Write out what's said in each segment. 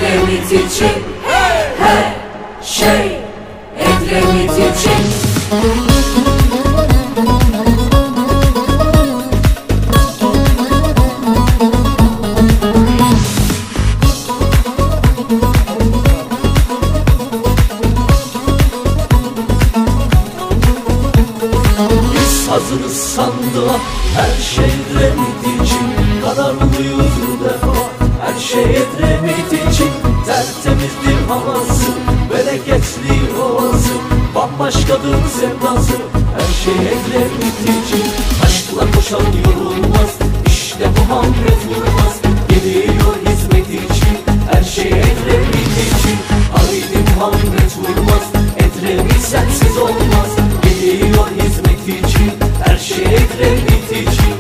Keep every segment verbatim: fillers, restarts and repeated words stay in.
Edremit için her şey Edremit için. Biz hazırız sandığa, her şey Edremit için. Kararlıyız bu defa, her şey Edremit için. Tertemizdir havası, bereketli ovası, bambaşkadır sevdası, her şey Edremit için. Aşkla koşan yorulmaz, işte Muhammed Vurmaz. Geliyor hizmet için, her şey Edremit için. Haydi Muhammed Vurmaz, Edremit sensiz olmaz. Geliyor hizmet için, her şey Edremit için.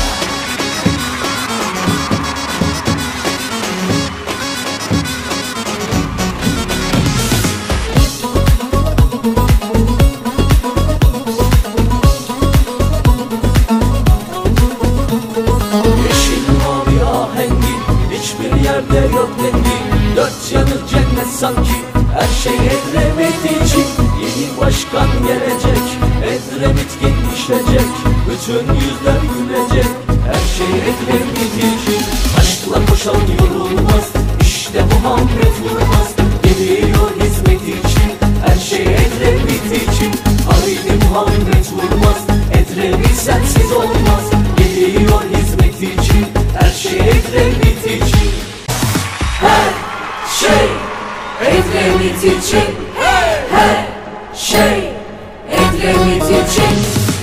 Yeşil mavi ahengi, hiçbir yerde yok dengi. Dört yanı cennet sanki, her şey Edremit için. Yeni başkan gelecek, Edremit genişleyecek, bütün yüzler gülecek, her şey Edremit için. Aşkla koşan yorulmaz, işte Muhammed Vurmaz. Geliyor hizmet için, her şey Edremit için. Haydi Muhammed Vurmaz, Edremit sensiz olmaz. Geliyor hizmet için, her şey Edremit için. Her şey Edremit için her şey Edremit için.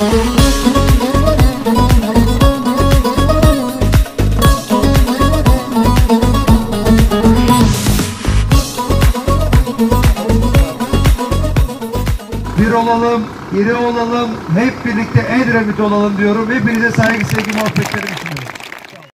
Bir olalım, iri olalım, hep birlikte Edremit olalım diyorum. Hepinize saygı, sevgi, muhabbetlerim sunuyorum.